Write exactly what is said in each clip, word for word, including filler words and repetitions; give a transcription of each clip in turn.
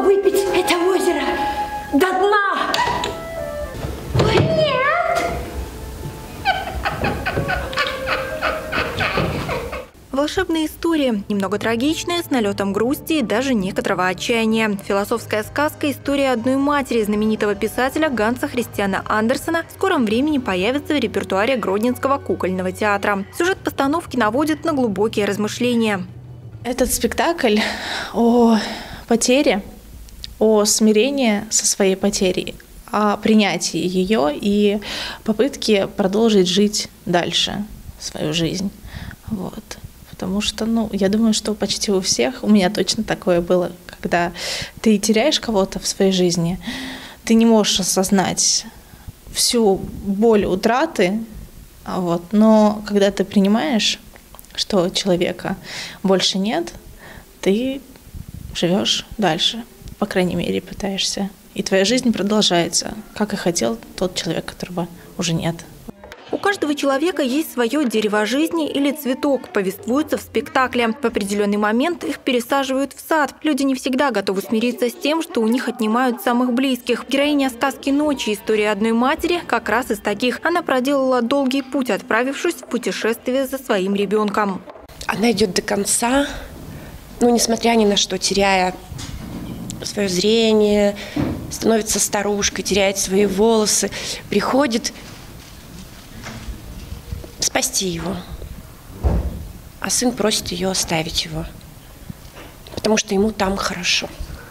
выпить это озеро до дна. Нет! Волшебная история, немного трагичная, с налетом грусти и даже некоторого отчаяния. Философская сказка «История одной матери» знаменитого писателя Ганса Христиана Андерсена в скором времени появится в репертуаре Гродненского кукольного театра. Сюжет постановки наводит на глубокие размышления. Этот спектакль о потере, о смирении со своей потерей, о принятии ее и попытке продолжить жить дальше свою жизнь. Вот. Потому что, ну, я думаю, что почти у всех, у меня точно такое было, когда ты теряешь кого-то в своей жизни, ты не можешь осознать всю боль утраты, вот, но когда ты принимаешь, что человека больше нет, ты живешь дальше, по крайней мере, пытаешься. И твоя жизнь продолжается, как и хотел тот человек, которого уже нет. У каждого человека есть свое дерево жизни или цветок, повествуется в спектакле. В определенный момент их пересаживают в сад. Люди не всегда готовы смириться с тем, что у них отнимают самых близких. Героиня сказки «Ночи. История одной матери» как раз из таких. Она проделала долгий путь, отправившись в путешествие за своим ребенком. Она идет до конца, ну, несмотря ни на что, теряя свое зрение, становится старушкой, теряет свои волосы, приходит спасти его. А сын просит ее оставить его, потому что ему там хорошо.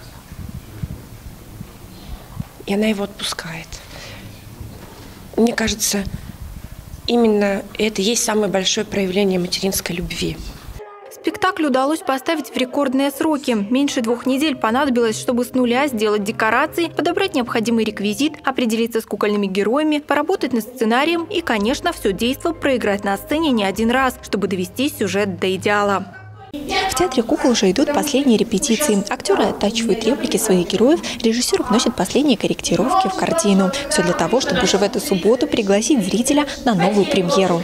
И она его отпускает. Мне кажется, именно это и есть самое большое проявление материнской любви. Спектакль удалось поставить в рекордные сроки. Меньше двух недель понадобилось, чтобы с нуля сделать декорации, подобрать необходимый реквизит, определиться с кукольными героями, поработать над сценарием и, конечно, все действо проиграть на сцене не один раз, чтобы довести сюжет до идеала. В театре кукол уже идут последние репетиции. Актеры оттачивают реплики своих героев, режиссер вносит последние корректировки в картину. Все для того, чтобы уже в эту субботу пригласить зрителя на новую премьеру.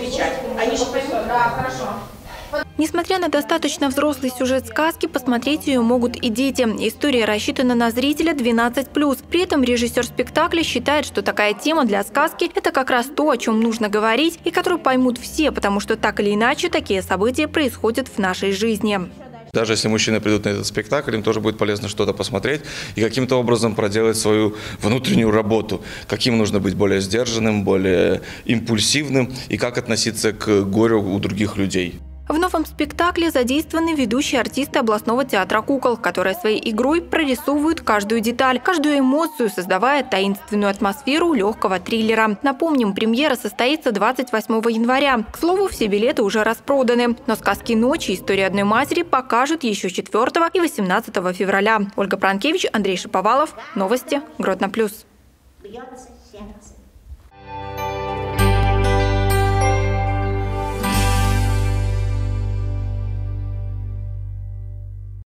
Несмотря на достаточно взрослый сюжет сказки, посмотреть ее могут и дети. История рассчитана на зрителя двенадцать плюс. При этом режиссер спектакля считает, что такая тема для сказки – это как раз то, о чем нужно говорить и которую поймут все, потому что так или иначе такие события происходят в нашей жизни. Даже если мужчины придут на этот спектакль, им тоже будет полезно что-то посмотреть и каким-то образом проделать свою внутреннюю работу. Каким нужно быть более сдержанным, более импульсивным и как относиться к горю у других людей. В новом спектакле задействованы ведущие артисты областного театра кукол, которые своей игрой прорисовывают каждую деталь, каждую эмоцию, создавая таинственную атмосферу легкого триллера. Напомним, премьера состоится двадцать восьмого января. К слову, все билеты уже распроданы. Но сказки «Ночи. История одной матери» покажут еще четвёртого и восемнадцатого февраля. Ольга Пранкевич, Андрей Шаповалов. Новости. Гродно плюс.